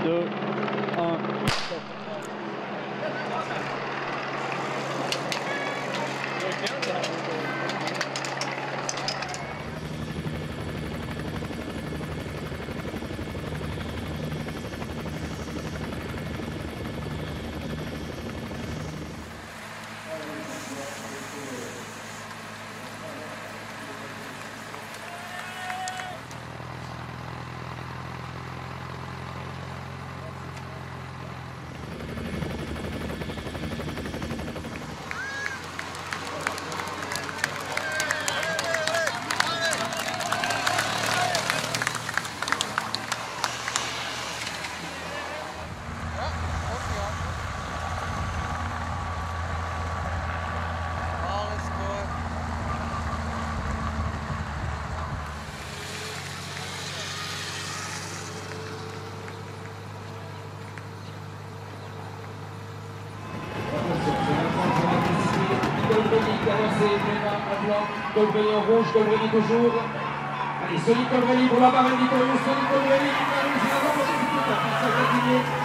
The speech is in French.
2, 1. Colbrelli en rouge, Colbrelli toujours. Allez, Sonic Colbrelli pour la barre victorieuse, Sonic Colbrelli qui termine finalement pour le